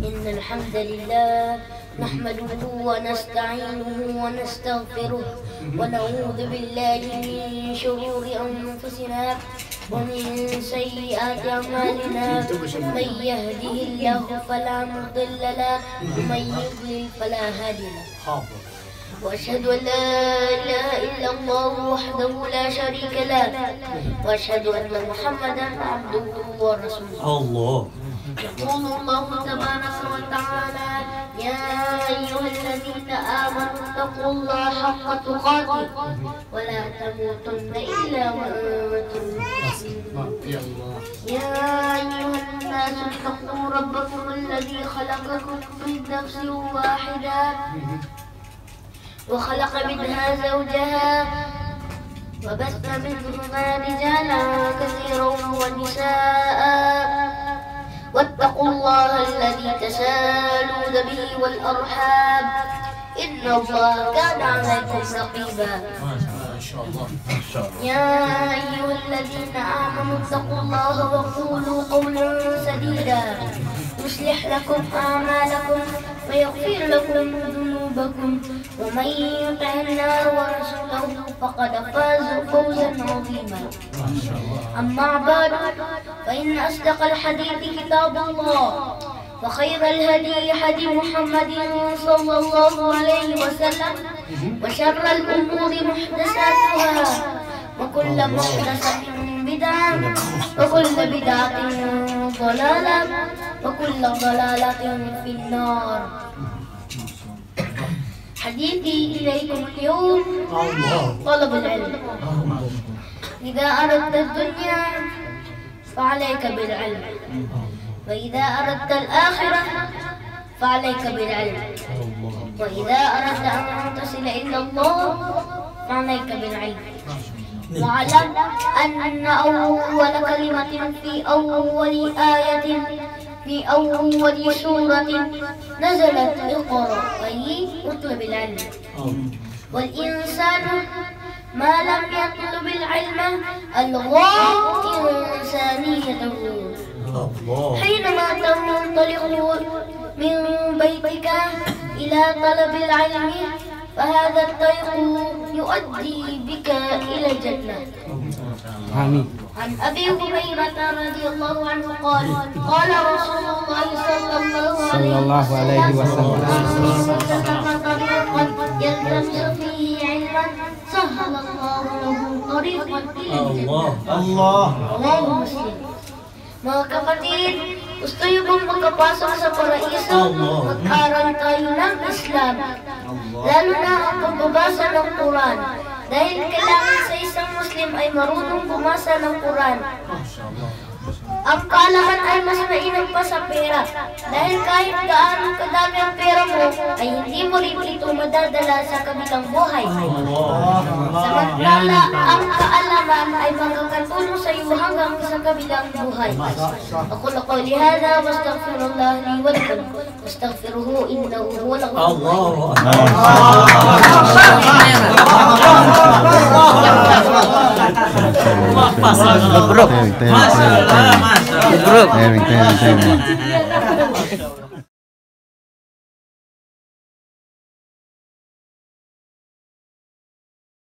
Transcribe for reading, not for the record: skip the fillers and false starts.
إن الحمد لله نحمده ونستعينه ونستغفره ونعوذ بالله من شرور أنفسنا ومن سيئات أعمالنا. من يهده الله فلا مضل له ومن يضلل فلا هادي له. وأشهد أن لا إله إلا الله وحده لا شريك له وأشهد أن محمدا عبده ورسوله. الله. يقول الله تبارك وتعالى: يا أيها الذين آمنوا اتقوا الله حق تقاته ولا تموتن إلا وأنتم مسلمون. يا أيها الناس اتقوا ربكم الذي خلقكم من نفس واحدة وخلق منها زوجها وبث منهما رجالا كثيرا ونساء واتقوا الله الذي تساءلون به والأرحام إن الله كان عليكم رقيبا. يا أيها الذين آمنوا اتقوا الله وقولوا قولا سديدا يصلح لكم أعمالكم ويغفر لكم ذنوبكم ومن يطع الله ورسوله فقد فاز فوزا عظيما. أما بعد فإن أصدق الحديث كتاب الله وخير الهدي هدي محمد صلى الله عليه وسلم وشر الأمور محدثاتها وكل محدثة بدعة وكل بدعة ضلالة وكل ضلالة في النار. حديثي إليكم اليوم طلب العلم. إذا أردت الدنيا فعليك بالعلم وإذا أردت الآخرة فعليك بالعلم وإذا أردت أن تصل إلى الله فعليك بالعلم. واعلم أن أول كلمة في أول آية في أول سورة نزلت اقرأ أي اطلب العلم. والإنسان ما لم يطلب العلم ألغى إنسانيته. حينما تنطلق من بيتك إلى طلب العلم فهذا الطريق يؤدي بك إلى الجنة. آمين. عن أبي هريرة رضي الله عنه قال: قال رسول الله صلى الله عليه وسلم: من سلك طريقا يلتمس فيه علما سهل الله له طريقا إلى الجنة. رواه Muslim. Mga kapatid, gusto niyo bang makapasok sa paraiso? Mag-aral tayo ng Islam, lalo na ang pagbabasa ng Quran. Dahil kailangan sa isang Muslim ay marunong bumasa ng Quran. Ang kaalaman ay mas mainam pa sa pera. Dahil kahit gaano kadami ang pera mo, ay hindi mo rin ito madadala sa kabilang buhay. Samantala, ang kaalaman ay magkakatulong sa iyo hanggang sa kabilang buhay. Aqul qawli hadha wastaghfirullah li wa lakum wastaghfiruhu innahu huwal ghafurur Mabruk.